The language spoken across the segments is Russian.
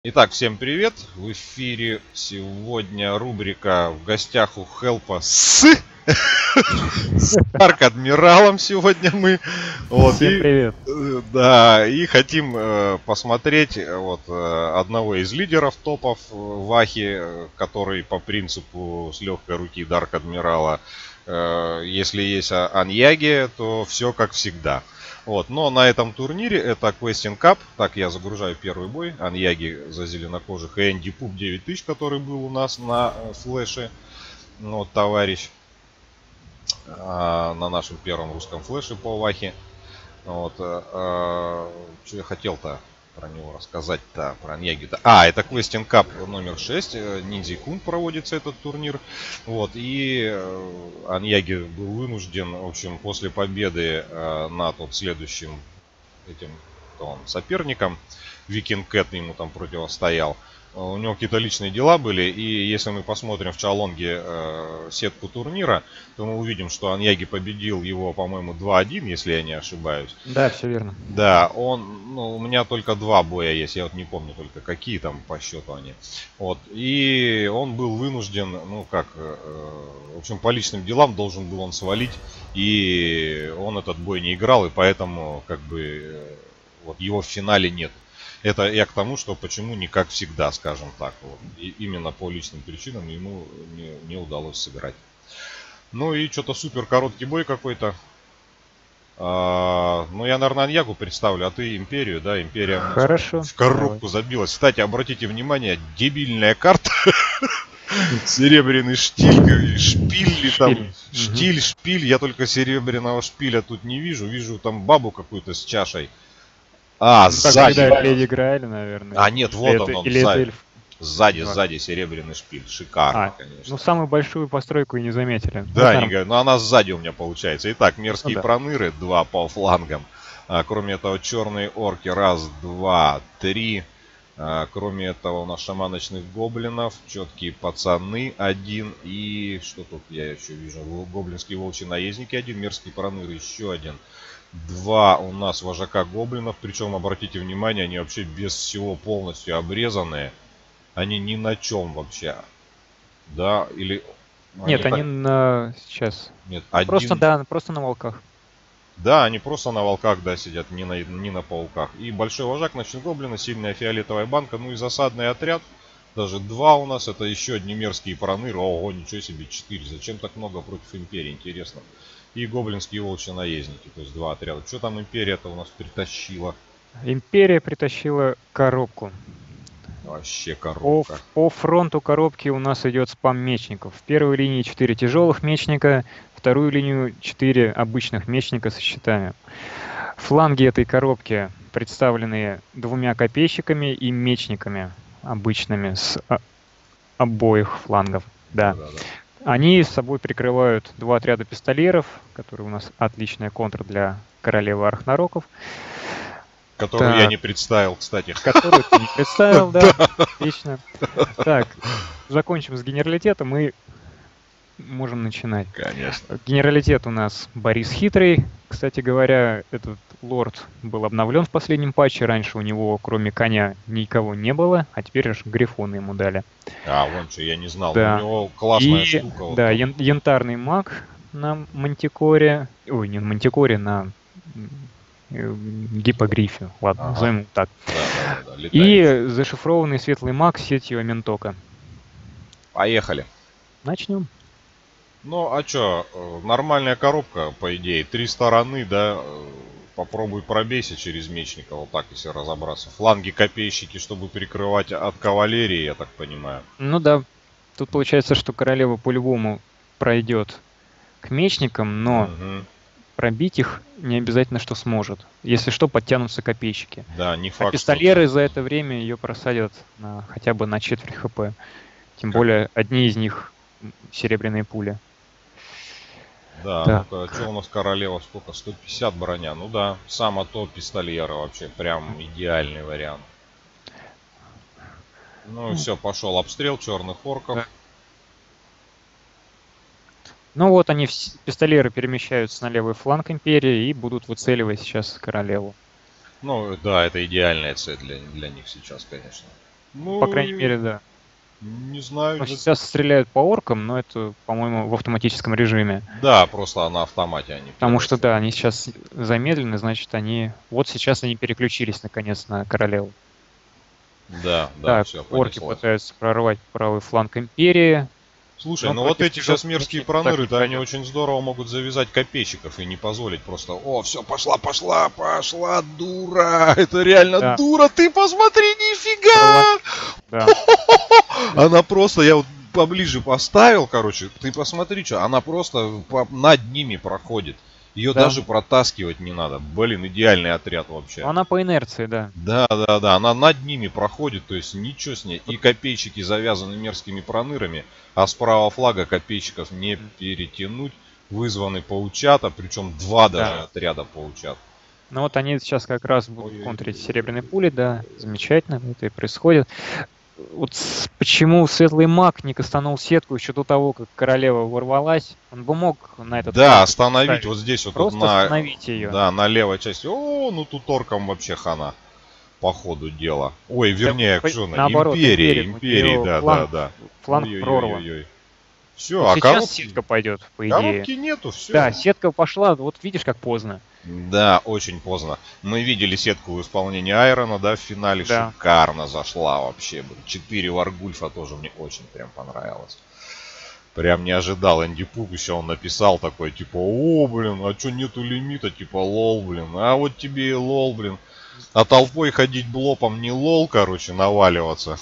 Итак, всем привет! В эфире сегодня рубрика «В гостях у Хелпа» с Дарк Адмиралом сегодня мы. Вот, Всем привет. Да, и хотим посмотреть одного из лидеров топов Вахи, который по принципу с легкой руки Дарк Адмирала, если есть Аньяги, то все как всегда. Вот, но на этом турнире это Questing Cup. Так, я загружаю первый бой. Аньяги за зеленокожих и Энди Пуп 9000, который был у нас на флеше. Вот, товарищ. На нашем первом русском флеше по Вахе. Вот, что я хотел-то про него рассказать-то, про Аньяги-то. Это Questing Cup номер 6. Ниндзя Кун проводится этот турнир. Вот, и Аньяги был вынужден, в общем, после победы над следующим этим соперником, Викинг Кэт ему там противостоял. У него какие-то личные дела были, и если мы посмотрим в Чалонге сетку турнира, то мы увидим, что Аньяги победил его, по-моему, 2-1, если я не ошибаюсь. Да, все верно. Да, у меня только 2 боя есть, я вот не помню только какие там по счету они. Вот, и он был вынужден, в общем, по личным делам должен был он свалить, и он этот бой не играл, и поэтому, вот его в финале нет. Это я к тому, что почему не как всегда, скажем так. Вот. И именно по личным причинам ему не удалось сыграть. Ну и что-то супер короткий бой какой-то. Ну, я, наверное, Аньягу представлю, а ты Империю, да? Империя у нас Хорошо. в коробку забилась. Кстати, обратите внимание, дебильная карта. Серебряный штиль, шпиль, там, штиль, шпиль. Я только серебряного шпиля тут не вижу. Вижу там бабу какую-то с чашей. Сзади. Как Леди Грааль, наверное. Нет, вот он или сзади. это эльф. Сзади серебряный шпиль. Шикарно, конечно. Ну, самую большую постройку и не заметили. Да, но она сзади у меня получается. Итак, мерзкие проныры, 2 по флангам. Кроме этого, черные орки, 1, 2, 3. Кроме этого, у нас шаманочных гоблинов, четкие пацаны, 1. И что тут я еще вижу? Гоблинские волчьи наездники, 1. Мерзкие проныры, еще 1. 2 у нас вожака гоблинов. Причем, обратите внимание, они вообще без всего полностью обрезанные. Они ни на чем вообще. Да, или... Нет, они на... Сейчас. Нет, просто на волках. Да, они просто на волках, да, сидят, не на пауках. И большой вожак, ночных гоблина, сильная фиолетовая банка, ну и засадный отряд. Даже 2 у нас, это еще одни мерзкие проныры. Ого, ничего себе, 4. Зачем так много против Империи, интересно. И гоблинские волчьи наездники, то есть 2 отряда. Что там Империя-то у нас притащила? Империя притащила коробку. Вообще коробка. По фронту коробки у нас идет спам мечников. В первой линии 4 тяжелых мечника, вторую линию 4 обычных мечника со щитами. Фланги этой коробки представлены 2 копейщиками и мечниками обычными с обоих флангов. Да. Они с собой прикрывают 2 отряда пистолеров, которые у нас отличная контра для королевы Архнароков. Которую я не представил, кстати. Которую ты не представил, да. Отлично. Так, закончим с генералитетом и можем начинать. Конечно. Генералитет у нас Борис Хитрый. Кстати говоря, этот лорд был обновлен в последнем патче. Раньше у него, кроме коня, никого не было, а теперь аж грифоны ему дали. Вон что, я не знал. Да. У него классная штука. Да, янтарный маг на Мантикоре. Ой, не на Мантикоре, на гипогрифе. Ладно, назовем его так. Да, и зашифрованный светлый маг с сетью Аментока. Поехали. Начнем. Ну, а чё, нормальная коробка, по идее. 3 стороны, да. Попробуй пробейся через мечника, вот так, если разобраться. Фланги копейщики, чтобы прикрывать от кавалерии, я так понимаю. Ну да. Тут получается, что королева по-любому пройдет к мечникам, но пробить их не обязательно, что сможет. Если что, подтянутся копейщики. Да, не факт. А пистолеры за это время ее просадят хотя бы на четверть хп. Тем более, одни из них серебряные пули. Да, ну-ка, что у нас королева, сколько? 150 броня. Ну да, само то пистолера вообще, прям идеальный вариант. Ну и все, пошел обстрел черных орков. Да. Ну вот они, пистолеры, перемещаются на левый фланг Империи и будут выцеливать сейчас королеву. Ну да, это идеальная цель для них сейчас, конечно. По Ну, крайней мере, да. не знаю. Но сейчас стреляют по оркам, но это, по-моему, в автоматическом режиме. Да, просто на автомате они. Потому что, да, они сейчас замедлены, значит, они... Вот сейчас они переключились, наконец, на королеву. Да, Так, все, орки понеслось. пытаются прорвать правый фланг Империи. Слушай, Но ну вот против эти сейчас тяжелых мерзкие мечников так не проныры-то, они пройдет. очень здорово могут завязать копейщиков и не позволить просто, о, все, пошла, дура, это реально Да. дура, ты посмотри, нифига! Да. Она просто, я вот поближе поставил, короче, ты посмотри, что, она просто над ними проходит. Ее Да. даже протаскивать не надо. Блин, идеальный отряд вообще. Она по инерции, да. Да, она над ними проходит, то есть ничего с ней. И копейщики завязаны мерзкими пронырами, а с правого флага копейщиков не перетянуть. Вызваны паучата, причем два даже отряда паучат. Ну вот они сейчас как раз будут Ой-ой-ой. контрить серебряной пули, да, замечательно, это и происходит. Вот почему светлый маг не кастанул сетку еще до того, как королева ворвалась? Он бы мог на этот Да, фланг остановить ставить. вот здесь вот Просто на, остановить ее. да, на левой части. О, ну тут оркам вообще хана. По ходу дела. Ой, вернее, что на наоборот, империи, да. Фланг прорван. Все, Вот а сейчас коробки, сетка пойдет, по идее. коробки нету, все. Да, сетка пошла, вот видишь, как поздно. Да, очень поздно. Мы видели сетку в исполнении Айрона, да, в финале. Да. Шикарно зашла вообще. 4 Варгульфа тоже мне очень прям понравилось. Прям не ожидал. Энди Пук еще он написал такой, типа, о, блин, а что нету лимита, типа, лол, блин. А вот тебе и лол, блин. А толпой ходить блопом не лол, короче, наваливаться.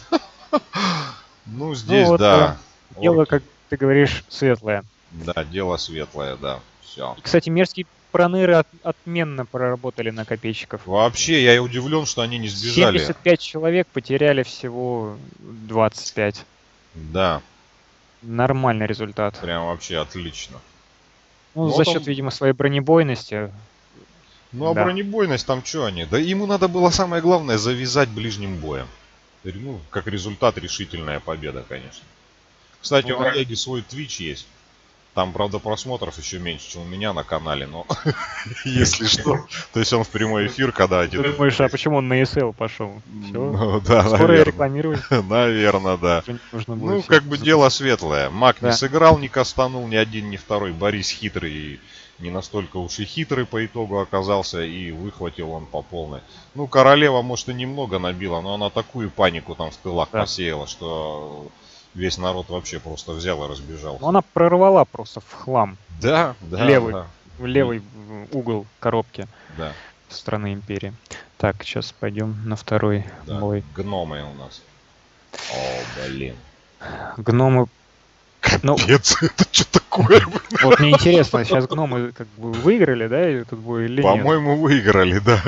Ну, здесь, вот, да. Дело, орки. как ты говоришь, светлое. Да, дело светлое, да. Все. И, кстати, мерзкие проныры отменно проработали на копейщиков. Вообще, я и удивлен, что они не сбежали. 75 человек потеряли всего 25. Да, Нормальный результат. прям вообще отлично. Ну, Ну, за там- счет, видимо, своей бронебойности. Ну, а Да. бронебойность там что они? Да ему надо было самое главное завязать ближним боем. Ну, как результат, решительная победа, конечно. Кстати, Ну у да. Олеги свой Twitch есть. Там, правда, просмотров еще меньше, чем у меня на канале, но если что. То есть он в прямой эфир, когда эти... Ты думаешь, а почему он на ESL пошел? Все. Ну, да, Скоро наверное. рекламировать Наверное, да. уже не нужно будет. Ну, всё. как бы дело светлое. Маг не Да. сыграл, не кастанул ни один, ни второй. Борис хитрый, и не настолько уж и хитрый по итогу оказался, и выхватил он по полной. Ну, королева, может, и немного набила, но она такую панику там в тылах Да. посеяла, что весь народ вообще просто взял и разбежался. Ну, она прорвала просто в хлам Да, левый. да, в левый угол коробки да, страны империи. Так, сейчас пойдем на второй да. бой. Гномы у нас. О, блин. Гномы. Ну, Капец, это что такое? вот мне интересно, сейчас гномы как бы выиграли, да, этот бой или нет? По-моему, выиграли, да.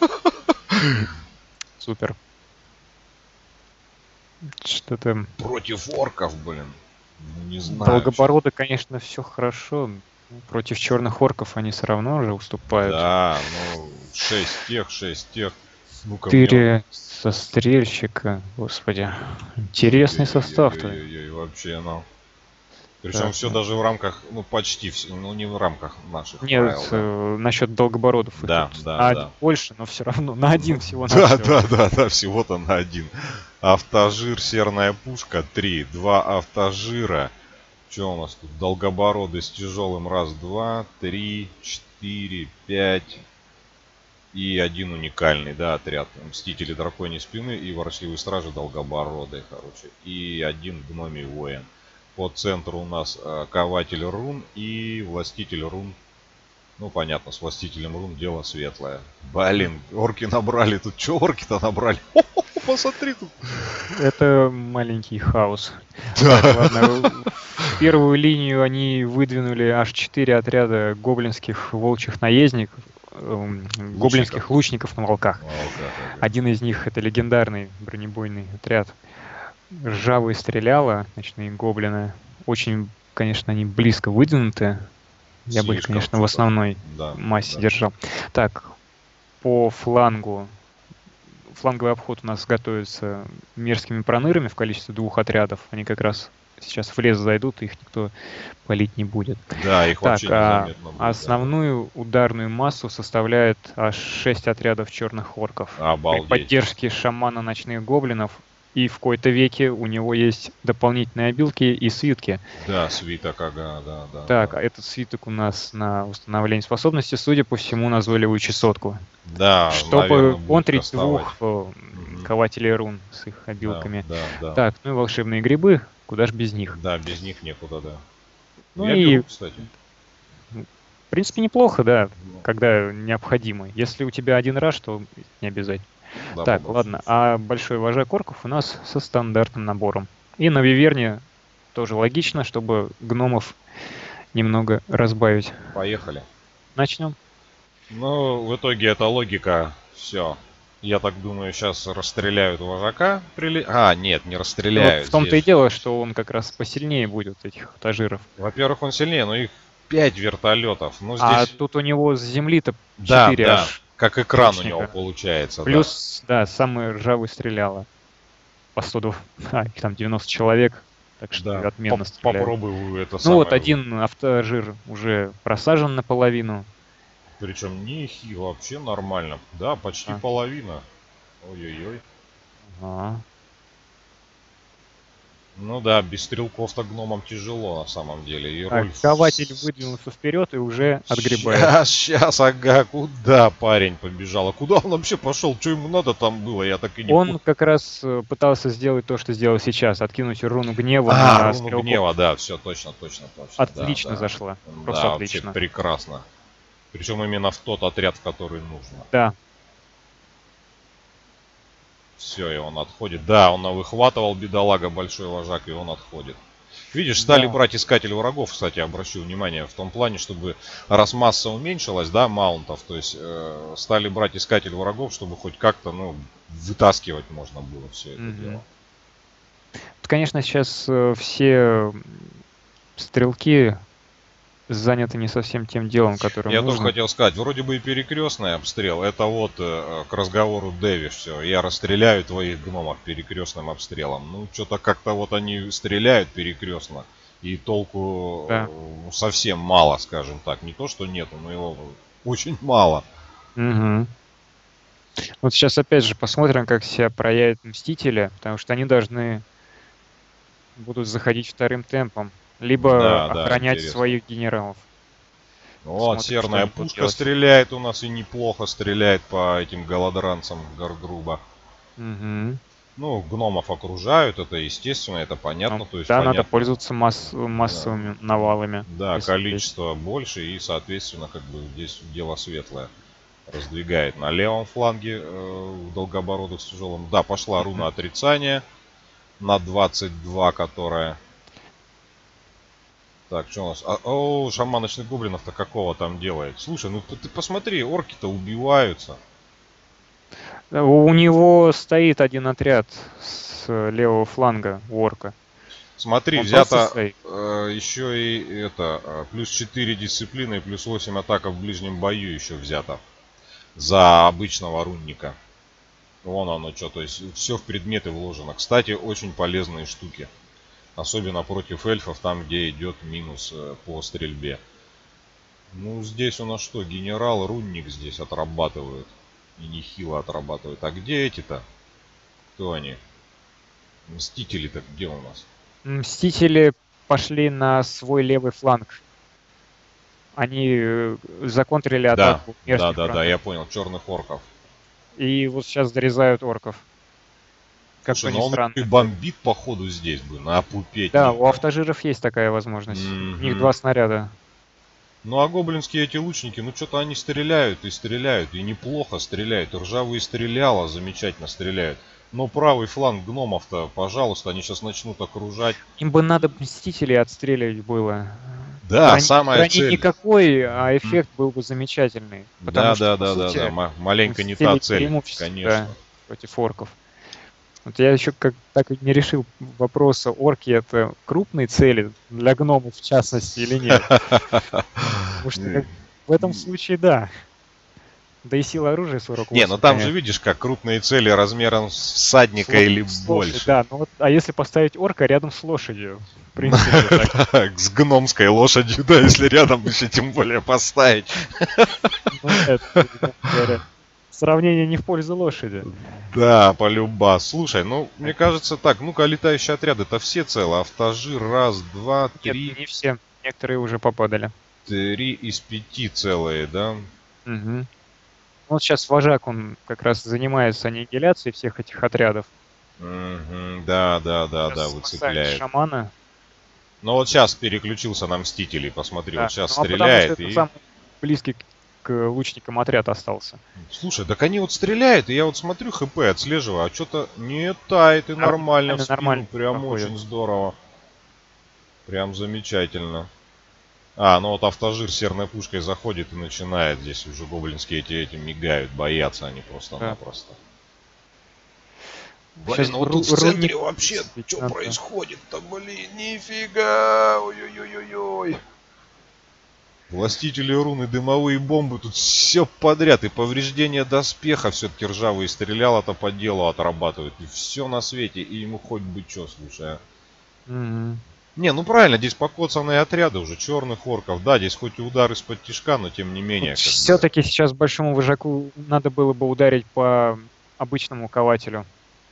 Супер. Что-то Против орков, блин. Ну, не знаю. Долгобороды, конечно, все хорошо. Против черных орков они все равно же уступают. Да, ну, 6 тех. Ну-ка, мне 4 сострельщика. Господи. Интересный состав-то. Ой-ой-ой, вообще, ну. Причем Так, все да. даже в рамках, ну почти все, ну не в рамках наших Нет, правил. Да. насчет долгобородов. Да, тут да, на один да. больше, но все равно на один всего Да, на всего-то на один. Автожир, серная пушка, 3. 2 автожира. Что у нас тут? Долгобороды с тяжелым. 1, 2, 3, 4, 5. И один уникальный, да, отряд. Мстители драконьей спины и ворочливые стражи долгобороды, короче. И один гномий воин. По центру у нас кователь рун и властитель рун. Ну, понятно, с властителем рун дело светлое. Блин, орки набрали тут. Че орки-то набрали? Посмотри тут. Это маленький хаос. Да. Так, ладно. В первую линию они выдвинули аж 4 отряда гоблинских волчьих наездников, гоблинских лучников на волках. Один из них — это легендарный бронебойный отряд. Ржавые стреляла, ночные гоблины. Очень, конечно, они близко выдвинуты. Я бы их, Слишком конечно, в что-то. основной Да, массе да. держал. Так, по флангу. Фланговый обход у нас готовится мерзкими пронырами в количестве 2 отрядов. Они как раз сейчас в лес зайдут, и их никто палить не будет. Да, их вообще Так, незаметно будет. основную ударную массу составляет аж 6 отрядов черных орков. При Обалдеть. поддержке шамана ночных гоблинов И в какой-то веке у него есть дополнительные обилки и свитки. Да, свиток, ага, да. Так, а этот свиток у нас на установление способности, судя по всему, назвали часотку. Да, Чтобы наверное, будет контрить кастовать. двух кователей рун с их Да, обилками. да. Так, ну и волшебные грибы, куда ж без них. Да, без них некуда, да. Ну Я и, беру, кстати. в принципе, неплохо, да, Ну, когда необходимо. Если у тебя один раш, то не обязательно. да, Так, по ладно, большому а большой вожак орков у нас со стандартным набором. И на Виверне тоже логично, чтобы гномов немного разбавить. счету. Поехали. Начнем. Ну, в итоге эта логика, все. Я так думаю, сейчас расстреляют вожака. А, нет, не Вот расстреляют. в том-то и Здесь. дело, что он как раз посильнее будет, этих тажиров. Во-первых, он сильнее, но их 5 вертолетов. Ну, А здесь... тут у него с земли-то Да, 4 да. аж. Как экран у мечника. него получается. Плюс, да, самый ржавый стреляла. По 100, их там 90 человек. Так что Да. отменно стреляют. Попробую это Ну самое. вот один автожир уже просажен наполовину. Причем нехи вообще нормально. Да, почти А. половина. Ой-ой-ой. Ага. Ну да, без стрелков-то гномам тяжело на самом деле. И Так, роль... кователь выдвинулся вперед и уже отгребает. Сейчас, ага, куда парень побежал? А куда он вообще пошел? Что ему надо там было? Я так и не Он понял. как раз пытался сделать то, что сделал сейчас. Откинуть руну гнева А, на руну стрелков. гнева, да, все, точно. Отлично да. зашла. Да, Просто вообще отлично. прекрасно. Причем именно в тот отряд, в который нужно. Да. Все, и он отходит. Да, он выхватывал бедолага большой вожак, и он отходит. Видишь, стали Да. брать искатель врагов, кстати, обращу внимание, в том плане, чтобы раз масса уменьшилась, да, маунтов, то есть стали брать искатель врагов, чтобы хоть как-то, ну, вытаскивать можно было все это дело. Тут, конечно, сейчас все стрелки заняты не совсем тем делом, которым Я нужно. тоже хотел сказать, вроде бы и перекрестный обстрел, это вот к разговору Дэви все, я расстреляю твоих гномов перекрестным обстрелом. Ну, что-то как-то вот они стреляют перекрестно, и толку Да. совсем мало, скажем так. Не то, что нету, но его очень мало. Мгм. Вот сейчас опять же посмотрим, как себя проявят Мстители, потому что они должны будут заходить вторым темпом, либо Да, да, охранять интересно. своих генералов. Вот, Посмотрим, серная что они будут пушка делать. стреляет у нас, и неплохо стреляет по этим голодранцам Гаргруба. Мгм. Ну, гномов окружают, это естественно, это понятно. Ну, то есть да, надо понятно. пользоваться массовыми навалами. Да, если количество больше, и, соответственно, как бы здесь дело светлое. Раздвигает на левом фланге долгобородых с тяжелым. Да, пошла руна отрицания на 22, которая... Так, что у нас? Шаман ночных гоблинов-то какого там делает? Слушай, ну ты посмотри, орки-то убиваются. есть. У него стоит один отряд с левого фланга у орка. Смотри, Он взято просто стоит. еще и это, плюс 4 дисциплины и плюс 8 атака в ближнем бою еще взято. За обычного рунника. Вон оно что, то есть все в предметы вложено. Кстати, очень полезные штуки. Особенно против эльфов, там где идет минус по стрельбе. Ну, здесь у нас что, генерал, рунник здесь отрабатывают. И нехило отрабатывают. А где эти-то? Кто они? Мстители-то где у нас? Мстители пошли на свой левый фланг. Они законтрили Да, атаку мерзких да, врагов. я понял, черных орков. И вот сейчас дорезают орков. Как Слушай, бы ну ни он странно. и бомбит, походу, здесь бы, на пупеть. Да, у автожиров есть такая возможность. У них 2 снаряда. Ну а гоблинские эти лучники, ну что-то они стреляют, и неплохо стреляют. И ржавые стреляла замечательно стреляют. Но правый фланг гномов-то, пожалуйста, они сейчас начнут окружать. Им бы надо Мстителей отстреливать было. Да, Брони- самая брони цель. никакой, а эффект был бы замечательный. Потому Да, что, да, по да, сути, да, маленько не Мстителей та цель, преимущество, конечно. да, против орков. Вот я еще так и не решил вопроса, орки это крупные цели для гномов в частности или нет. Потому что в этом случае да. Да и сила оружия 48. Не, ну там же конечно. видишь, как крупные цели размером с всадника или С лошадью, больше. Да, ну вот, а если поставить орка рядом с лошадью? В принципе, так. С гномской лошадью, да, если рядом еще тем более поставить. Ну, это, грубо говоря, Сравнение не в пользу лошади. Да, полюба. Слушай, ну, мне кажется так, ну-ка, летающие отряды-то все целы. Автожир, раз, два, Нет, три. не все. Некоторые уже попадали. 3 из 5 целые, да? Угу. Вот сейчас вожак, он как раз занимается аннигиляцией всех этих отрядов. Мгм, да, Сейчас спасает выцепляет. шамана. Ну вот сейчас переключился на Мстителей, посмотри, Да. вот сейчас Ну а потому что стреляет это и... самый близкий к лучникам отряд остался. Слушай, так они вот стреляют, и я вот смотрю ХП, отслеживаю, а что-то не тает и нормально в спину, Нормально прям проходит. очень здорово. Прям замечательно. А, ну вот автожир серной пушкой заходит и начинает. Здесь уже гоблинские эти мигают, боятся они просто-напросто. Сейчас Блин, ну вот тут в центре рунник вообще выцепить что надо. происходит-то, блин, нифига, ой-ой-ой-ой. Властители руны, дымовые бомбы, тут все подряд. И повреждения доспеха все-таки ржавые стрелял-то по делу отрабатывает. И все на свете, и ему хоть бы что, слушай. Мгм. Не, ну правильно, здесь покоцанные отряды уже, черных орков. Да, здесь хоть и удар из-под тишка, но тем не менее. Как бы. Все-таки сейчас большому вожаку надо было бы ударить по обычному кователю.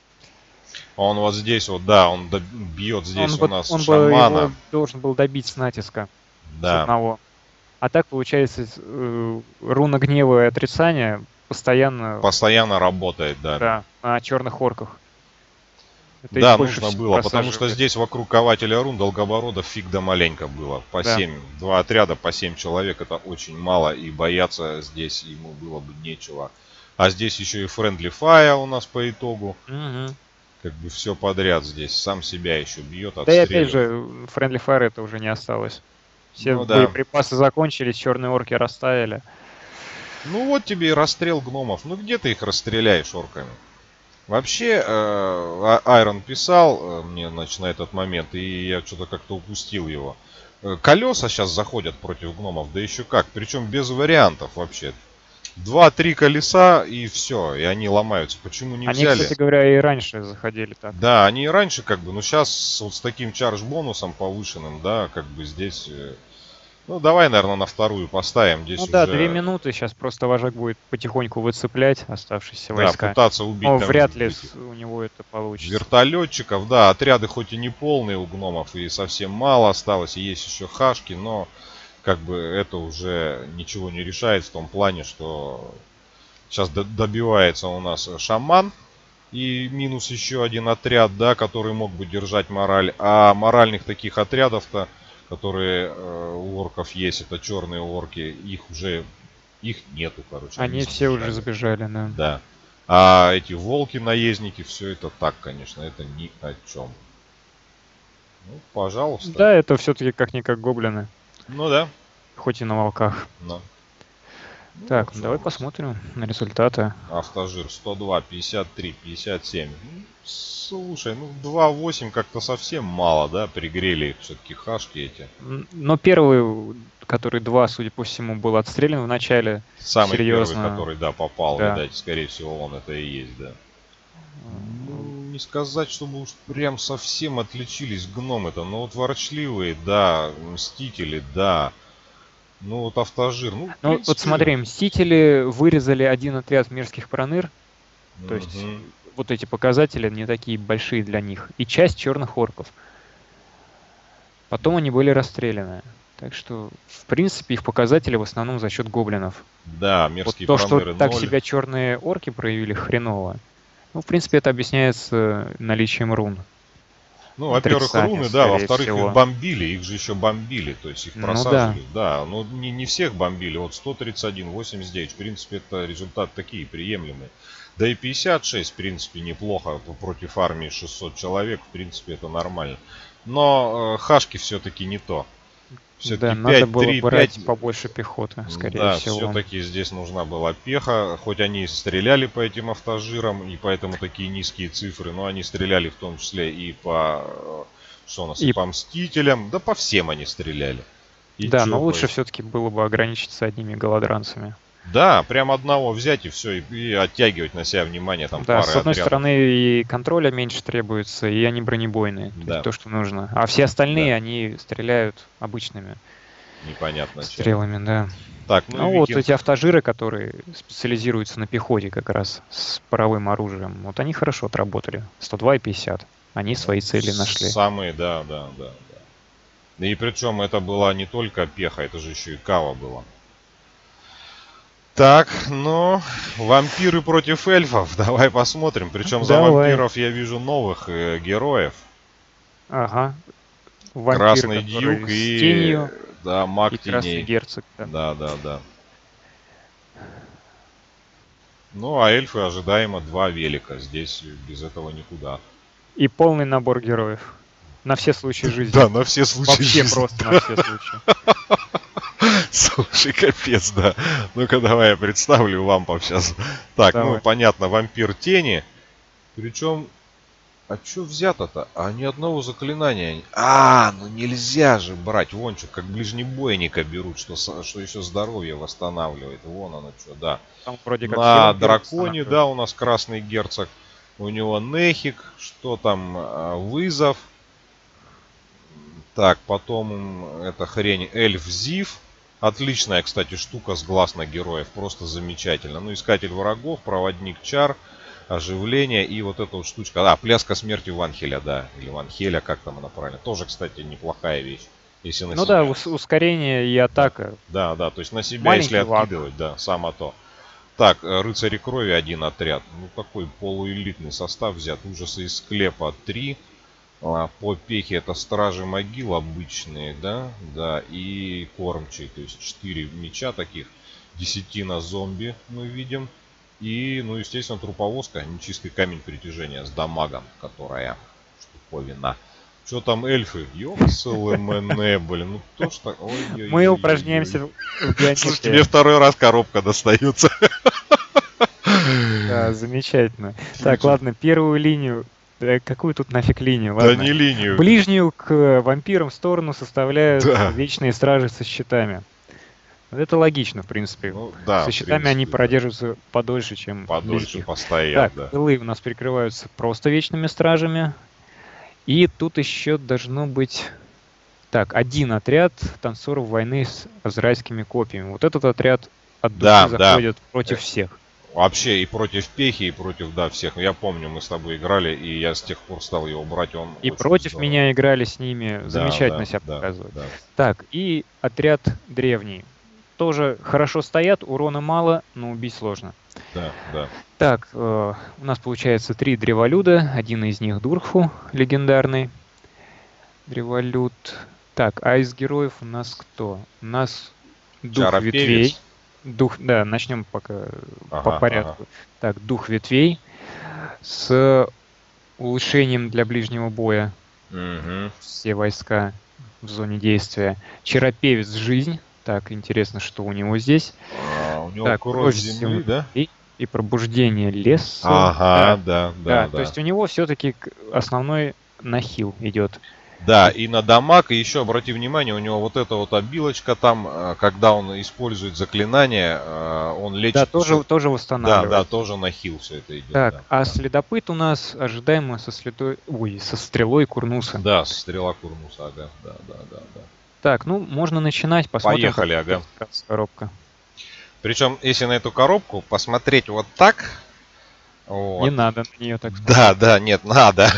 Он вот здесь вот, да, он бьет здесь у нас он бы шамана. его должен был добить с натиска. С Да, одного. А так получается руна гнева и отрицания постоянно постоянно работает, да. да, на черных орках. Это Да, их больше нужно всего было, потому что просаживает. здесь вокруг кователя рун долгобородов фиг да маленько было. По Да. 7, 2 отряда по 7 человек, это очень мало, и бояться здесь ему было бы нечего. А здесь еще и Friendly Fire у нас по итогу. Мгм. Как бы все подряд здесь. Сам себя еще бьет, Да и опять отстреливает. же, Friendly Fire это уже не осталось. Все Ну да. боеприпасы закончились, черные орки растаяли. Ну вот тебе и расстрел гномов. Ну где ты их расстреляешь орками? Вообще, Айрон писал мне, значит, на этот момент, и я что-то как-то упустил его. Колеса сейчас заходят против гномов, да еще как. Причем без вариантов вообще. 2-3 колеса и все, и они ломаются. Почему не Они, взяли? кстати говоря, и раньше заходили так. Да, они и раньше как бы, но сейчас вот с таким чардж-бонусом повышенным, да, как бы здесь... Ну, давай, наверное, на вторую поставим. Здесь Ну да, уже, 2 минуты, сейчас просто вожак будет потихоньку выцеплять оставшиеся да, войска. пытаться убить Но там вряд ли этих у него это получится. вертолетчиков. Да, отряды хоть и не полные у гномов, и совсем мало осталось, и есть еще хашки, но как бы это уже ничего не решает в том плане, что сейчас добивается у нас шаман, и минус еще один отряд, да, который мог бы держать мораль. А моральных таких отрядов-то, которые у орков есть, это черные орки, их нету, короче. Они все уже забежали, да. Да. А эти волки-наездники, все это так, конечно, это ни о чем. Ну, пожалуйста. Да, это все-таки как-никак гоблины, Ну да. хоть и на волках. Да. Ну, Так, что давай у нас? посмотрим на результаты. Автожир 102, 53, 57. Ну, слушай, ну 2.8 как-то совсем мало, да? Пригрели их все-таки хашки эти. Но первый, который 2, судя по всему, был отстрелян в начале. Самый Серьезно. первый, который, да, попал, Да. видать, скорее всего, он это и есть, да. Ну, не сказать, чтобы уж прям совсем отличились гномы-то. Ну, вот ворчливые, да, мстители, да. Ну, вот автожир, ну, в Ну, принципе, вот смотри, Мстители вырезали один отряд мерзких проныр, то есть мгм. вот эти показатели не такие большие для них, и часть черных орков. Потом они были расстреляны. Так что, в принципе, их показатели в основном за счет гоблинов. Да, Вот мерзкие то, что проныры так 0. себя черные орки проявили хреново, ну, в принципе, это объясняется наличием рун. Ну, во-первых, Отрицание, руны, да, скорее во-вторых, всего. их бомбили, их же еще бомбили, то есть их Ну просаживали. Да, но не всех бомбили, вот 131, 89, в принципе, это результат такие приемлемые. Да и 56, в принципе, неплохо против армии 600 человек, в принципе, это нормально. Но хашки все-таки не то. Да, надо было брать побольше пехоты, скорее да, всего. все-таки здесь нужна была пеха, хоть они и стреляли по этим автожирам, и поэтому такие низкие цифры, но они стреляли в том числе и по, что у нас, и по Мстителям, да по всем они стреляли. И да, но лучше чокались. все-таки было бы ограничиться одними голодранцами. Да, прям одного взять и все, и оттягивать на себя внимание там Да, пары с одной отрядов. стороны и контроля меньше требуется, и они бронебойные, то Да. есть то, что нужно. А все остальные, Да. они стреляют обычными непонятно чем. Стрелами, да. Так, ну Ну и вот викинг. эти автожиры, которые специализируются на пехоте как раз с паровым оружием, вот они хорошо отработали. 102 и 50. Они свои цели нашли. Самые, да. И причем это была не только пеха, это же еще и кава была. Так, ну, вампиры против эльфов. Давай посмотрим. Причем за Давай. вампиров я вижу новых героев. Ага. Вампир, Красный который дьюк с и тенью, да, маг и красный теней. герцог. Да. Да. Ну, а эльфы ожидаемо 2 велика. Здесь без этого никуда. И полный набор героев. На все случаи жизни. Да, на все случаи Вообще жизни. просто на все случаи. Слушай, капец, да. Ну-ка, давай я представлю лампов сейчас. Так, Давай. ну, понятно, вампир тени. Причем, а что взято-то? А ни одного заклинания. Ну нельзя же брать. Вон что, как ближнебойника берут, что еще здоровье восстанавливает. Вон оно что, да. Там вроде как На сила драконе, герцога. да, у нас красный герцог. У него нехик, что там, вызов. Так, потом эта хрень эльф Зив. Отличная, кстати, штука с глаз на героев. Просто замечательно. Ну, искатель врагов, проводник чар, оживление и вот эта вот штучка. Пляска смерти Ванхеля, да. Или Ванхеля, как там она правильно. Тоже, кстати, неплохая вещь. Если на Ну себя. да, ускорение и атака. Да, то есть на себя, Маленький если лаг. откидывать, да, само то. Так, рыцари крови один отряд. Ну, такой полуэлитный состав взят. Ужасы из склепа 3. По пехе это стражи могил обычные, да, и кормчий, то есть 4 меча таких, десятина зомби мы видим, и, ну, естественно, труповозка, нечистый камень притяжения с дамагом, которая штуковина. Что там эльфы? Ёпселэмэне, блин, ну то что... Мы упражняемся в Слушай, тебе геометрии. второй раз коробка достается. Да, замечательно. Так, ладно, первую линию. Какую тут нафиг линию? Да Ладно. не линию. Ближнюю к вампирам сторону составляют Да. вечные стражи со щитами. Вот это логично, в принципе. Ну, да, Со в щитами принципе, они да. продержатся подольше, чем Подольше близких. постоят, Так, да. тылы у нас прикрываются просто вечными стражами. И тут еще должно быть... Так, один отряд танцоров войны с азрайскими копьями. Вот этот отряд от души Да, заходит против всех. Вообще и против пехи, и против, да, всех. Я помню, мы с тобой играли, и я с тех пор стал его брать. Он И очень против здоровый. меня играли с ними. Да, Замечательно да, себя да, показывают. да. Так, и отряд древний. Тоже хорошо стоят, урона мало, но убить сложно. Да. Так, у нас получается 3 древолюда. Один из них Дурху, легендарный древолюд. Так, а из героев у нас кто? У нас Дух Чаропевец. Ветвей. Да, начнем пока по порядку. Так, Дух Ветвей с улучшением для ближнего боя. Угу. Все войска в зоне действия. Чаропевец Жизнь. Так, интересно, что у него здесь. У него Так, кровь земли, да? И пробуждение леса. Ага, Да, то есть у него все-таки основной нахил идет. Да, и на дамаг, и еще обрати внимание, у него вот эта вот обилочка там, когда он использует заклинание, он лечит... Да, тоже восстанавливает. Да, тоже на хил все это идет. Так, да. а следопыт у нас ожидаемо со стрелой Курнуса. Да, стрела Курнуса, ага, да. Так, ну, можно начинать, посмотрим. Поехали, ага. Как коробка. Причем, если на эту коробку посмотреть вот так... Вот. Не надо на нее так Да, нет, надо.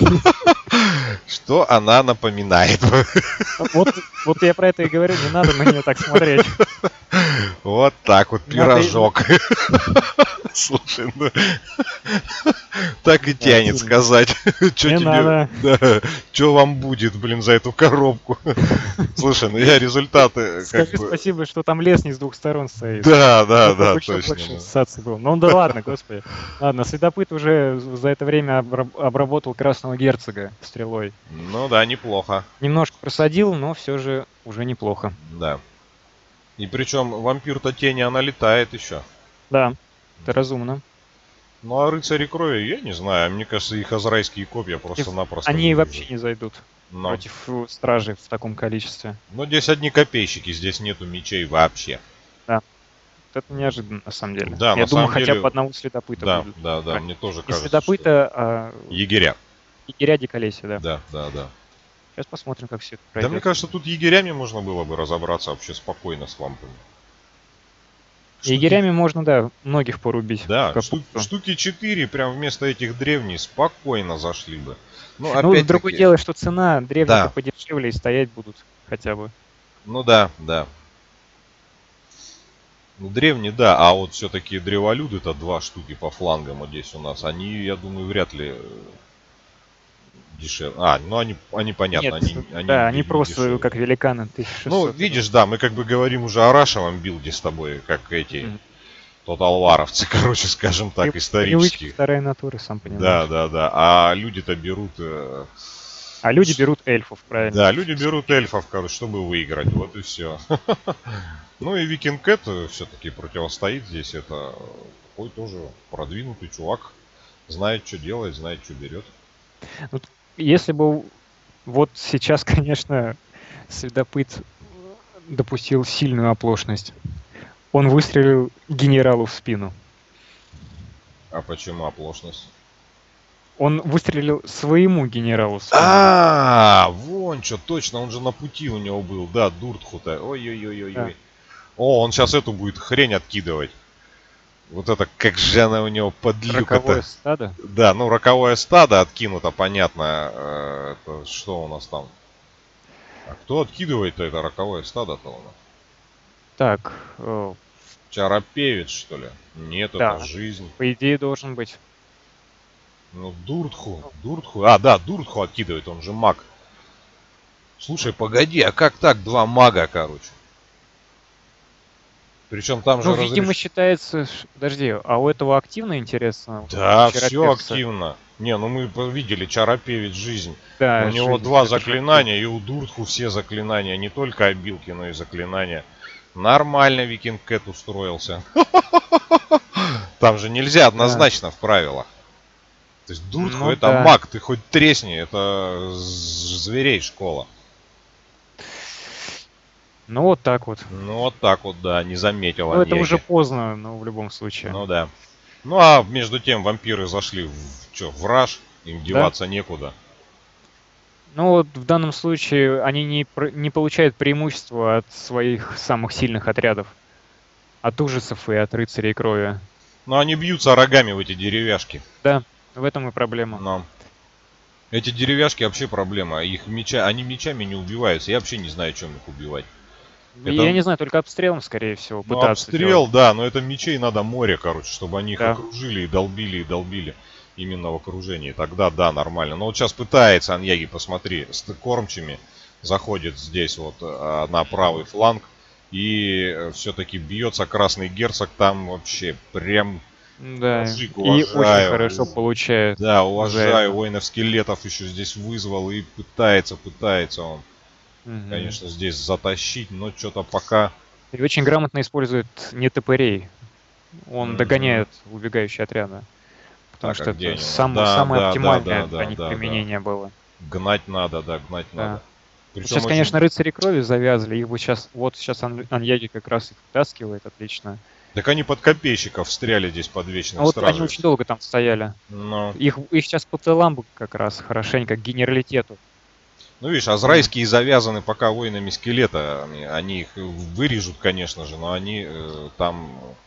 Что она напоминает? Вот я про это и говорю, не надо на нее так смотреть. Вот так вот, пирожок. Слушай, ну... Так и тянет сказать. Не надо. Что вам будет, блин, за эту коробку? Слушай, ну я результаты... Скажи спасибо, что там лес не с двух сторон стоит. Да, точно. Больше ассоциаций было. Ну да ладно, господи. Ладно, следопыт уже за это время обработал красного герцога стрелой. Ну да, неплохо. Немножко просадил, но все же уже неплохо. Да. И причем вампир-то тени, она летает еще. Да, это разумно. Ну а рыцари крови, я не знаю. Мне кажется, их азрайские копья просто-напросто... Они вообще не зайдут Но. против стражей в таком количестве. Но здесь одни копейщики, здесь нету мечей вообще. Это неожиданно, на самом деле. Да, Я на думаю, самом хотя деле... бы одного следопыта Да, будет. мне тоже И кажется, следопыта, что... Егеря. егеря диколесья, да. Да. Сейчас посмотрим, как все это Да мне пройдет. кажется, тут егерями можно было бы разобраться вообще спокойно с лампами. Штуки, Егерями можно, да, многих порубить в да, капусту. штуки 4 прям вместо этих древних спокойно зашли бы. Ну, Ну, другое опять-таки, дело, что цена древних-то да, подешевле и стоять будут хотя бы. ну да, да. Ну, древние, да, а вот все-таки древолюды-то два штуки по флангам вот здесь у нас. Они, я думаю, вряд ли дешевле. А, ну они понятно, Нет, они да, они не просто дешевле. как великаны Ну, 1600. видишь, да, мы как бы говорим уже о рашевом билде с тобой, как эти тоталваровцы, короче, скажем так, Привычка исторические. вторая натура, сам Да, понимаешь. да, да. А люди-то берут... А люди берут эльфов, правильно. Да, люди берут эльфов, короче, чтобы выиграть. Вот и все. Ну и Викинг Кэт все-таки противостоит здесь. Это такой тоже продвинутый чувак. Знает, что делает, знает, что берет. Вот если бы вот сейчас, конечно, следопыт допустил сильную оплошность. Он выстрелил генералу в спину. А почему оплошность? Он выстрелил своему генералу в спину. А, вон что, точно, он же на пути у него был. Да, Дуртху-то. Ой-ой-ой-ой-ой. Да. О, он сейчас эту будет хрень откидывать. Вот это, как же она у него подлюка-то. Роковое стадо. Да, ну роковое стадо откинуто, понятно. Это что у нас там? А кто откидывает-то это роковое стадо-то у нас? Так, Чарапевец, что ли? Нет, да, это жизнь. по идее должен быть. Ну, Дуртху. А, да, Дуртху откидывает, он же маг. Слушай, погоди, а как так два мага, короче? Причем там Ну, же видимо, считается... Подожди, а у этого активно интересно? Да, все Чаропевца? активно. Не, ну мы видели Чарапевец жизнь. Да, У него жизнь, два это же заклинания, и у Дуртху все заклинания. Не только обилки, но и заклинания. Нормально Викинг Кэт устроился. Там же нельзя однозначно в правилах. То есть Дуртху Ну это да. маг, ты хоть тресни, это зверей школа. Ну вот так вот. Ну вот так вот, да, не заметил Ну это Аньяги. уже поздно, но в любом случае. Ну да. Ну а между тем вампиры зашли в раж, им деваться некуда. Ну вот в данном случае они не получают преимущества от своих самых сильных отрядов. От ужасов и от рыцарей крови. Но они бьются рогами в эти деревяшки. Да, в этом и проблема. Но эти деревяшки вообще проблема. Они мечами не убиваются. Я вообще не знаю, чем их убивать. Я не знаю, только обстрелом, скорее всего, Ну, пытаться обстрел, делать. да, но это мечей надо море, короче, чтобы они их Да. окружили и долбили именно в окружении. Тогда да, нормально. Но вот сейчас пытается Аньяги, посмотри, с кормчими заходит здесь вот на правый фланг. И все-таки бьется красный герцог там вообще прям... Да, Мужик, и очень уважаю. хорошо получает. Да, за уважаю, это. воинов-скелетов еще здесь вызвал и пытается он, Мгм. конечно, здесь затащить, но что-то пока... И очень грамотно использует не топырей. Он Мгм. догоняет убегающие отряды. Потому Так, а что где это они? Да, самое да, оптимальное да, для да, них да, применение было. Гнать надо, да, гнать Да. надо. Причем Сейчас, очень- конечно, рыцари крови завязли. Их бы сейчас, вот сейчас Аньяги как раз их втаскивает отлично. Так они под копейщиков встряли здесь под вечных А вот стражей. они очень долго там стояли. Но, Их сейчас по тылам бы как раз хорошенько, к генералитету. ну видишь, азрайские завязаны пока воинами скелета. Они их вырежут, конечно же, но они там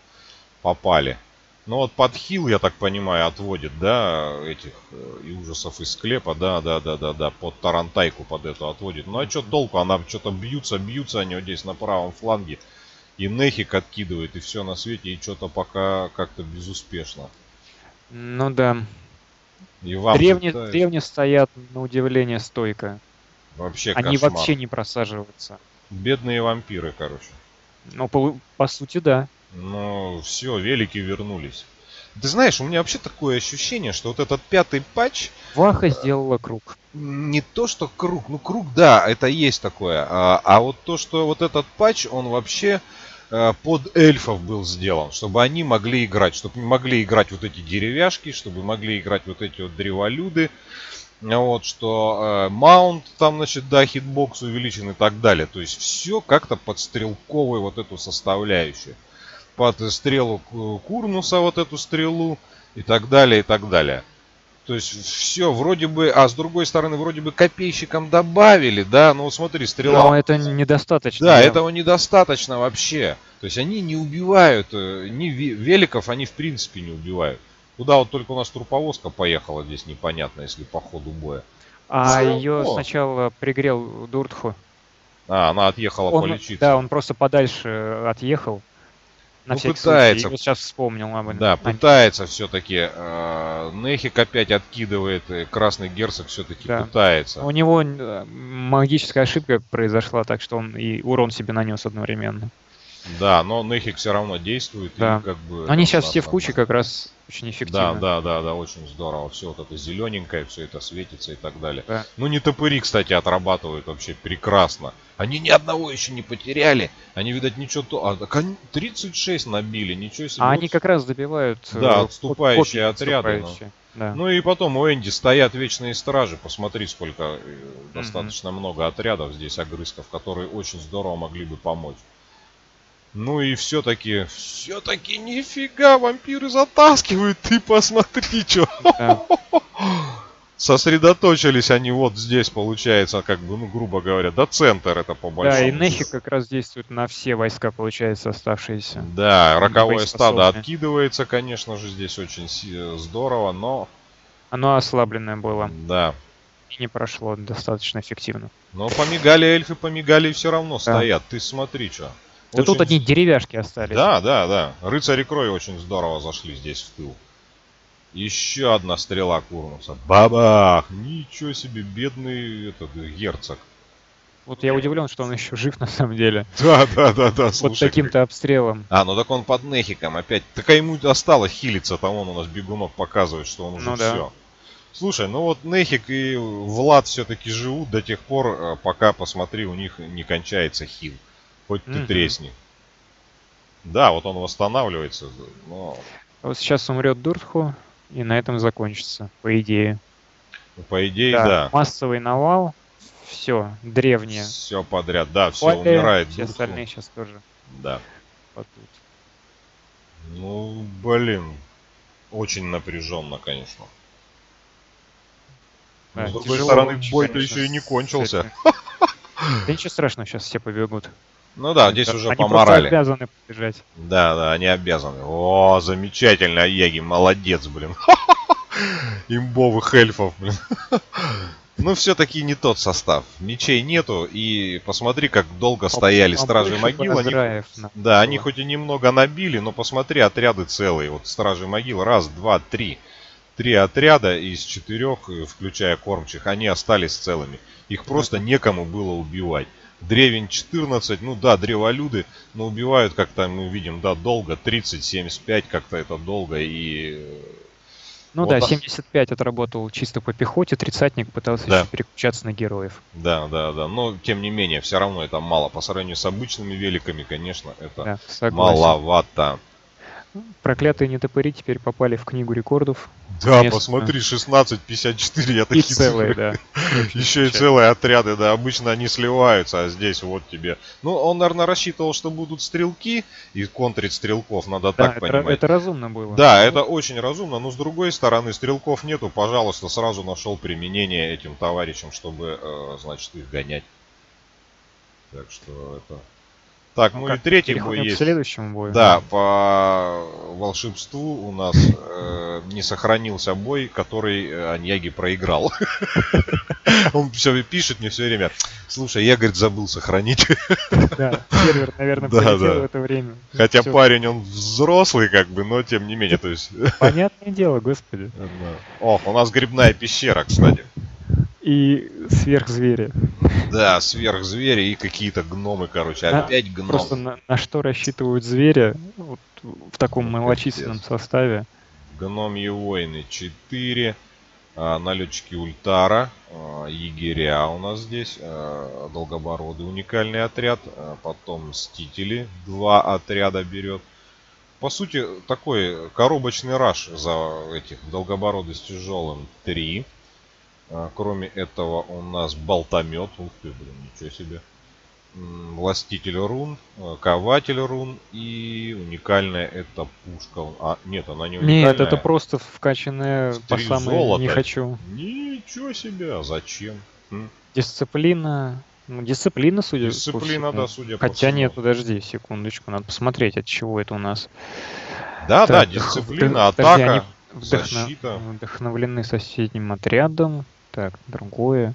попали. Ну вот под хил, я так понимаю, отводит, да, этих и ужасов из склепа, да, под тарантайку под эту отводит. Ну а что толку, она что-то бьются они вот здесь на правом фланге. И Нехик откидывает, и все на свете, и что-то пока как-то безуспешно. Ну да. И вам Древние стоят, на удивление, стойко. вообще Они кошмар. вообще не просаживаются. Бедные вампиры, короче. Ну, по сути, да. Ну, все, велики вернулись. Ты знаешь, у меня вообще такое ощущение, что вот этот пятый патч... Ваха сделала круг. Не то, что круг. Ну, круг, да, это есть такое. А вот то, что вот этот патч, он вообще под эльфов был сделан. Чтобы они могли играть. Чтобы могли играть вот эти деревяшки, чтобы могли играть вот эти вот древолюды. Вот, что маунт там, значит, да, хитбокс увеличен и так далее. То есть все как-то под стрелковую вот эту составляющую. Под стрелу Курнуса вот эту стрелу и так далее, и так далее. То есть все вроде бы, а с другой стороны вроде бы копейщикам добавили, да, ну вот смотри, стрела. Но это недостаточно. Да, этого недостаточно вообще. То есть они не убивают, ни великов они в принципе не убивают. Куда вот только у нас труповозка поехала здесь непонятно, если по ходу боя. А Всё ее равно. сначала пригрел Дуртху. А, она отъехала Он, полечиться. да, он просто подальше отъехал. На Ну, всякий пытается. случай. И вот сейчас вспомнил об этом. Да, пытается все-таки. Нехик опять откидывает, Красный Герцог все-таки Да. пытается. У него магическая ошибка произошла, так что он и урон себе нанес одновременно. Да, но Нехик все равно действует. Да. И как бы Они это сейчас у все нас в куче нормально. как раз очень эффективно. Да, очень здорово. Все вот это зелененькое, все это светится и так далее. Да. Ну, не топыри, кстати, отрабатывают вообще прекрасно. Они ни одного еще не потеряли. Они, видать, ничего то. А, так они 36 набили, ничего себе. А Вот они как раз добивают да, отступающие копии отряды, отступающие. Да. Ну и потом у Энди стоят вечные стражи. Посмотри, сколько достаточно много отрядов здесь огрызков, которые очень здорово могли бы помочь. Ну и все-таки нифига, вампиры затаскивают. Ты посмотри, что. Да. Сосредоточились они вот здесь, получается, как бы, ну, грубо говоря, до центра это по большому. Да, и Нехик как раз действует на все войска, получается, оставшиеся. Да, роковое стадо боеспособны. откидывается, конечно же, здесь очень здорово, но Оно ослабленное было да. и не прошло достаточно эффективно. Но помигали эльфы, помигали и все равно стоят. Ты смотри, что. Да тут одни деревяшки остались. Да. Рыцари крови очень здорово зашли здесь в тыл. Еще одна стрела Курнуса. Бабах! Ничего себе, бедный этот герцог. Вот я удивлен, что он еще жив на самом деле. Да, слушай. Вот таким-то обстрелом. А, ну так он под Нехиком опять. Так ему осталось хилиться, там он у нас бегунок показывает, что он уже Ну да. все. Слушай, ну вот Нехик и Влад все-таки живут до тех пор, пока, посмотри, у них не кончается хил. Хоть ты тресни. Да, вот он восстанавливается, но... Вот сейчас умрет Дуртху, и на этом закончится, по идее. По идее, да. Массовый навал, все, древние. Все подряд, да, все умирает. Все остальные сейчас тоже. Да. Вот тут. Ну, блин, очень напряженно, конечно. Да, но, с другой тяжело стороны, очень, бой-то конечно, еще и не кончился. Да ничего страшного, сейчас все побегут. Ну да, здесь уже Они поморали. просто обязаны побежать. Да, они обязаны. О, замечательно, Аяги, молодец, блин. Имбовых эльфов, блин. Ну, все-таки не тот состав. Мечей нету, и посмотри, как долго стояли стражи могил. Они хоть и немного набили, но посмотри, отряды целые. Вот стражи могил, раз, два, три. 3 отряда из 4, включая кормчих, они остались целыми. Их просто некому было убивать. Древень 14, ну да, древолюды, но убивают как-то, мы видим, да, долго, 30-75, как-то это долго, и... Ну вот да, 75 отработал чисто по пехоте, тридцатник пытался еще переключаться на героев. Да, но тем не менее, все равно это мало. По сравнению с обычными великами, конечно, это маловато. Проклятые нетопыри теперь попали в книгу рекордов. Да, посмотри, 16-54, я такие целые, да. Еще и целые отряды, да, обычно они сливаются, а здесь вот тебе. Ну, он, наверное, рассчитывал, что будут стрелки и контрить стрелков, надо так понимать. Это разумно было. Да, это очень разумно, но с другой стороны, стрелков нету, пожалуйста, сразу нашел применение этим товарищам, чтобы, значит, их гонять. Так что это... Так, ну и третий бой есть. К следующему бою. Да, по волшебству у нас не сохранился бой, который Аньяги проиграл. Он все пишет мне все время. Слушай, я, говорит, забыл сохранить. Да, сервер, наверное, полетел в это время. Хотя парень, он взрослый, как бы, но тем не менее, то есть... Понятное дело, господи. Ох, у нас грибная пещера, кстати. И сверхзвери. Да, сверхзвери и какие-то гномы, короче, опять гномы. Просто на что рассчитывают звери вот, в таком малочисленном составе? Гномьи воины 4, налетчики Ультара, егеря у нас здесь, долгобородый уникальный отряд, потом мстители, 2 отряда берет. По сути, такой коробочный раш за этих долгобородый с тяжелым 3. Кроме этого у нас болтомет. Ух ты, блин, ничего себе. Властитель рун, кователь рун и уникальная это пушка. А, нет, она не Нет, это уникальная. просто вкачанная по 3 самой не золота. хочу. Ничего себе, а зачем? Дисциплина. Ну, дисциплина, судя по Дисциплина, всему. да, судя по Хотя всему. нет, подожди секундочку, надо посмотреть, от чего это у нас. Да, да, Так, дисциплина, подожди, они атака, защита. вдохновлены соседним отрядом. Так, другое.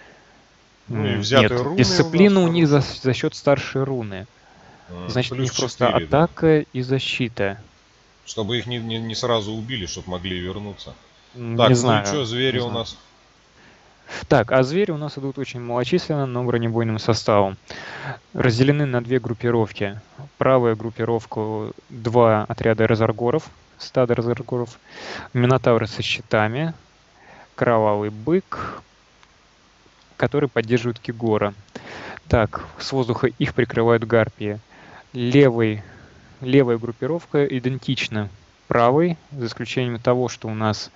Ну и Нет, взятые руны дисциплина у нас них за счет старшей руны. Значит, у плюс них просто 4, да. атака и защита. Чтобы их не сразу убили, чтобы могли вернуться. Не Так, ну знаю. и что, звери не у знаю. нас? Так, а звери у нас идут очень малочисленно, но бронебойным составом. Разделены на две группировки. Правая группировка — 2 отряда разаргоров, стадо разаргоров, минотавры со щитами, кровавый бык, который поддерживает Кигора. Так, с воздуха их прикрывают гарпии. Левая группировка идентична правой, за исключением того, что у нас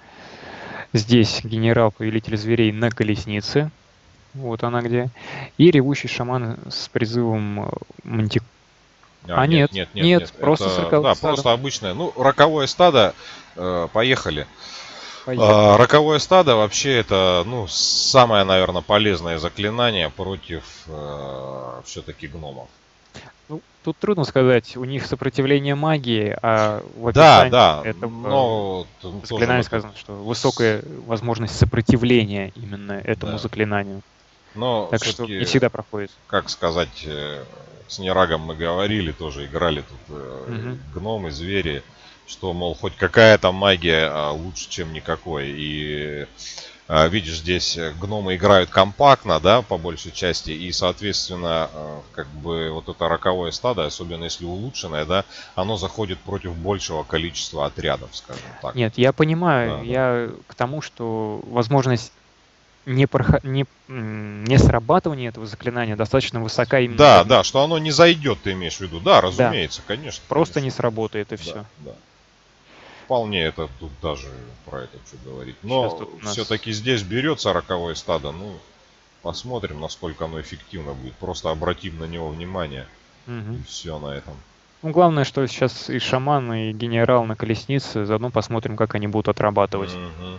здесь генерал-повелитель зверей на колеснице. Вот она где. И ревущий шаман с призывом мантик. Нет, просто это, 40 да, стадо. просто обычное. Ну, роковое стадо, поехали. Поехали. Роковое стадо вообще это, ну, самое, наверное, полезное заклинание против все-таки гномов. Ну, тут трудно сказать, у них сопротивление магии, а в Да, описании да, это но в заклинании сказано, что высокая возможность сопротивления именно этому заклинанию. но Так что не всегда проходит. Как сказать, с Нерагом мы говорили, тоже играли тут гномы, звери, что, мол, хоть какая-то магия лучше, чем никакой. И видишь, здесь гномы играют компактно, да, по большей части, и, соответственно, как бы вот это роковое стадо, особенно если улучшенное, да, оно заходит против большего количества отрядов, скажем так. Нет, я понимаю, Да, я к тому, что возможность не срабатывания этого заклинания достаточно высока именно. Да, да, что оно не зайдет, ты имеешь в виду. Да, разумеется, конечно. Просто конечно. не сработает и все. Да, да. Вполне это тут даже про это что говорить. Но все-таки здесь берется роковое стадо. Ну, посмотрим, насколько оно эффективно будет. Просто обратим на него внимание. И все на этом. Ну, главное, что сейчас и шаман, и генерал на колеснице. Заодно посмотрим, как они будут отрабатывать.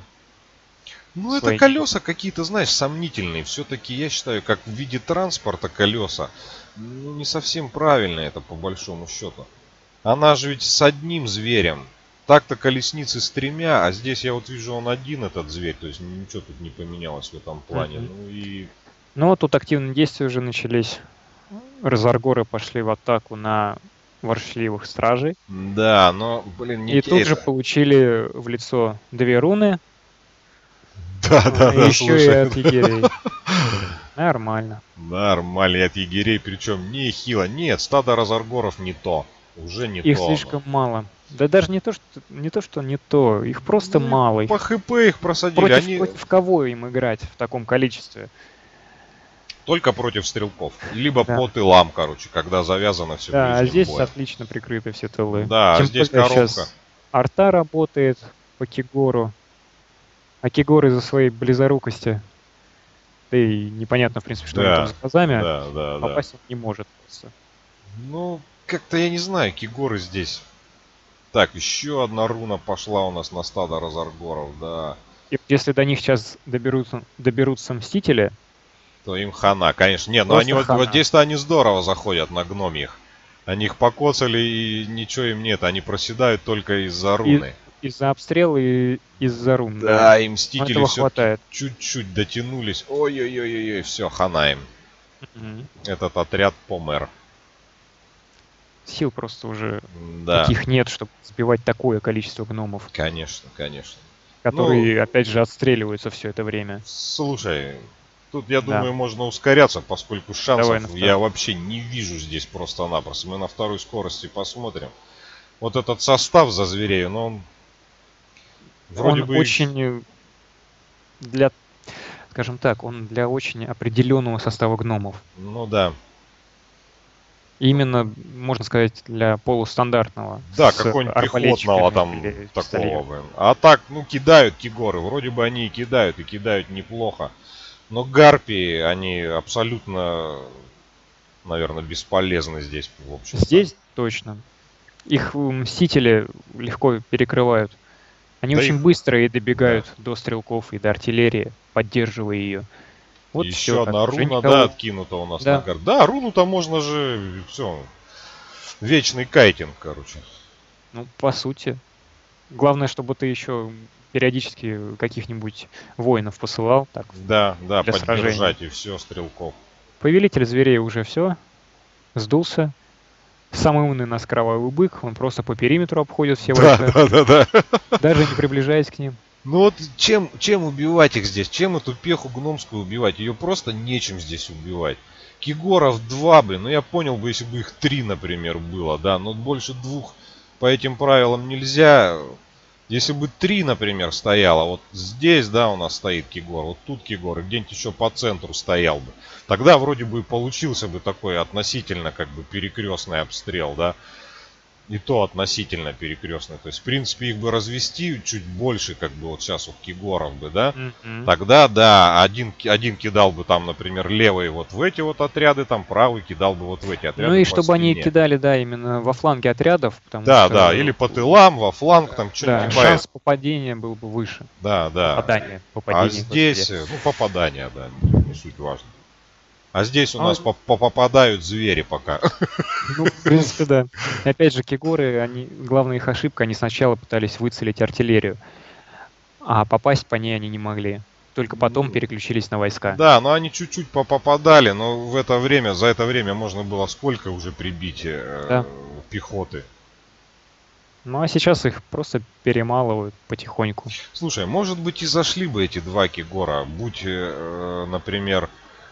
Ну, это колеса какие-то, знаешь, сомнительные. Все-таки я считаю, как в виде транспорта колеса, ну, не совсем правильно это по большому счету. Она же ведь с одним зверем. Так-то колесницы с 3, а здесь я вот вижу, он один, этот зверь. То есть ничего тут не поменялось в этом плане. Ну, вот тут активные действия уже начались. Разаргоры пошли в атаку на ворчливых стражей. Да, но, блин, не и тут же получили в лицо 2 руны. Да, еще и от егерей. Нормально. Нормально, и от егерей, причем не хило. Нет, стадо разаргоров не то. Уже не их то. Их слишком мало. Да даже не то, что не то. Их просто мало. По ХП их просадили. Против кого им играть в таком количестве? Только против стрелков. Либо по тылам, короче, когда завязано все. Да, а здесь отлично прикрыты все тылы. Да, Тем здесь более коробка. Сейчас арта работает по Кигору. А Кигор из-за своей близорукости, да и непонятно, в принципе, что он там за глазами, попасть он не может просто. Ну, как-то я не знаю, Кигоры здесь. Так, еще одна руна пошла у нас на стадо разаргоров, да. И если до них сейчас доберутся мстители, то им хана, конечно. Не, но они вот здесь-то они здорово заходят на гномьих. Они их покоцали и ничего им нет, они проседают только из-за руны. Из-за обстрела и из-за рун. Да, и мстители все хватает. Чуть-чуть дотянулись. Ой-ой-ой-ой, все, хана им. Этот отряд помер. Сил просто уже таких нет, чтобы сбивать такое количество гномов. Конечно, конечно. Которые, опять же, отстреливаются все это время. Слушай, тут, я думаю, можно ускоряться, поскольку шансов я вообще не вижу здесь просто-напросто. Мы на второй скорости посмотрим. Вот этот состав за зверей, но он вроде бы очень для, скажем так, он для очень определенного состава гномов. Ну да. Именно, можно сказать, для полустандартного. Да, какого-нибудь пехотного там такого, блин. А так, ну, кидают кигоры. Вроде бы они и кидают неплохо. Но гарпии, они абсолютно наверное, бесполезны здесь, в общем. Здесь точно. Их мстители легко перекрывают. Они Да очень их- быстро и добегают до стрелков и до артиллерии, поддерживая ее. Вот Еще все. одна руна, да, откинута у нас Да. на гард. Да, руну-то можно же, все, вечный кайтинг, короче. Ну, по сути. Главное, чтобы ты еще периодически каких-нибудь воинов посылал. Так, Да, да, для поддержать и все, стрелков. повелитель зверей уже все, сдулся. Самый умный у нас кровавый бык, он просто по периметру обходит все Да, войска, да, да, да. даже не приближаясь к ним. Ну вот чем убивать их здесь? Чем эту пеху гномскую убивать? Ее просто нечем здесь убивать. Кигоров 2, блин, ну я понял бы, если бы их 3, например, было, да, но больше 2 по этим правилам нельзя. Если бы 3, например, стояло, вот здесь, да, у нас стоит Кигор, вот тут Кигор, и где-нибудь еще по центру стоял бы. Тогда вроде бы получился бы такой относительно как бы перекрестный обстрел, да. И то относительно перекрестный. То есть, в принципе, их бы развести чуть больше, как бы вот сейчас вот Кигоров бы, да. Тогда, да, один кидал бы там, например, левый вот в эти вот отряды, там правый кидал бы вот в эти отряды. Ну и по чтобы они стене. кидали, да, именно во фланге отрядов, потому Да, что... да, или по тылам, во фланг, там Да, что-нибудь. шанс попадения был бы выше. Да, да. Попадание. А здесь, ну, попадание, да, не суть важно. А здесь у нас попадают звери пока. Ну, в принципе, да. И опять же, Кигоры, главная их ошибка, они сначала пытались выцелить артиллерию, а попасть по ней они не могли. Только потом переключились на войска. Да, но они чуть-чуть попадали, но за это время можно было сколько уже прибить пехоты. Ну а сейчас их просто перемалывают потихоньку. Слушай, может быть и зашли бы эти 2 Кигора, будь, например,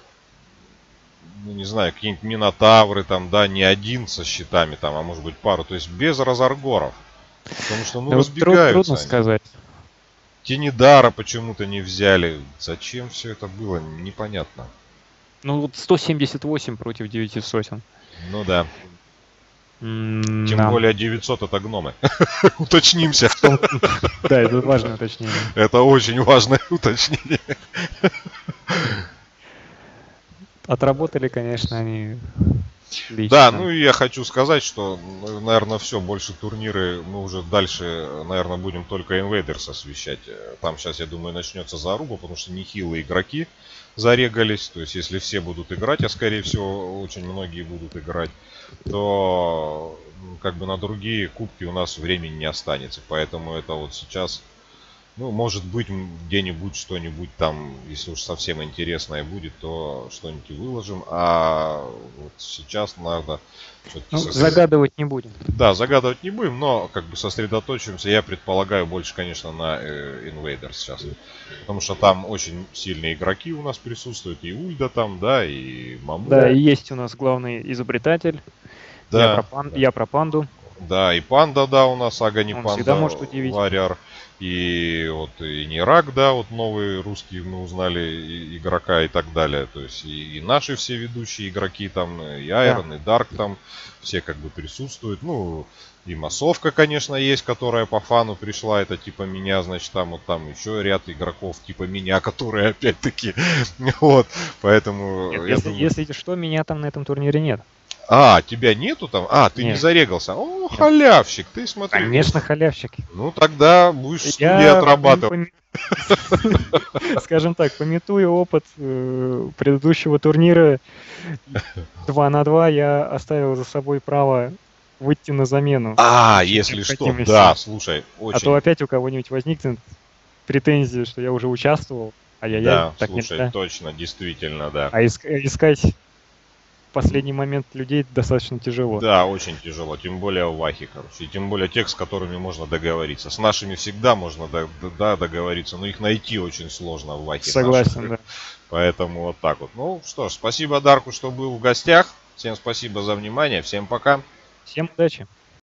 ну не знаю, какие-нибудь минотавры там, да, не один со щитами там, а может быть пару, то есть без разаргоров. Потому что, ну, Да вот разбегаются трудно они. сказать. Тенидара почему-то не взяли. Зачем все это было, непонятно. Ну вот 178 против 900. Ну да. Тем Да. более 900 это гномы. Уточнимся. Да, это важное уточнение. Это очень важное уточнение. Отработали, конечно, они лично. Да, ну и я хочу сказать, что, наверное, все, больше турниры мы уже дальше, наверное, будем только Invaders освещать. Там сейчас, я думаю, начнется заруба, потому что нехилые игроки зарегались. То есть, если все будут играть, а скорее всего, очень многие будут играть, то как бы на другие кубки у нас времени не останется. Поэтому это вот сейчас, ну, может быть, где-нибудь что-нибудь там, если уж совсем интересное будет, то что-нибудь выложим. А вот сейчас надо все-таки загадывать не будем. Да, загадывать не будем, но как бы сосредоточимся. Я предполагаю больше, конечно, на Invaders сейчас. Потому что там очень сильные игроки у нас присутствуют. И Ульда там, да, и Маму. Да, и есть у нас главный изобретатель. Да, я про панду. Да, и панда, да, у нас Агани Он панда, всегда может удивить. Варяр. И вот и Нирак, да, вот новый русский мы узнали игрока и так далее. То есть и наши все ведущие игроки там, и Айрон, и Дарк там, все как бы присутствуют. Ну, и массовка, конечно, есть, которая по фану пришла, это типа меня, значит, там вот там еще ряд игроков типа меня, которые опять-таки, вот, поэтому... Нет, если что, меня там на этом турнире нет. А, тебя нету там? А, ты Нет. не зарегался. О, халявщик, ты смотри. Конечно, халявщик. Ну, тогда будешь в студии отрабатывать. Скажем так, пометуя опыт предыдущего турнира 2 на 2, я оставил за собой право выйти на замену. А, если что, да, слушай, очень... А то опять у кого-нибудь возникнет претензия, что я уже участвовал, Да, так слушай, нельзя. точно, действительно, да. А искать в последний момент людей достаточно тяжело. Да, очень тяжело, тем более в Вахе, короче, и тем более тех, с которыми можно договориться. С нашими всегда можно договориться, но их найти очень сложно в Вахе. Согласен, да. Поэтому вот так вот. Ну что ж, спасибо Дарку, что был в гостях. Всем спасибо за внимание, всем пока. Всем удачи.